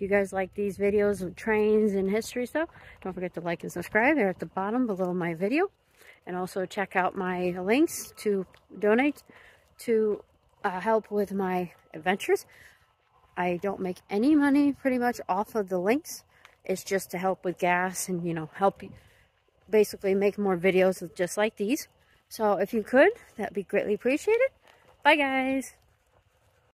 you guys like these videos of trains and history stuff, don't forget to like and subscribe. They're at the bottom below my video. And also check out my links to donate to help with my adventures. I don't make any money pretty much off of the links. It's just to help with gas and, you know, help basically make more videos just like these. So if you could, that'd be greatly appreciated. Bye guys.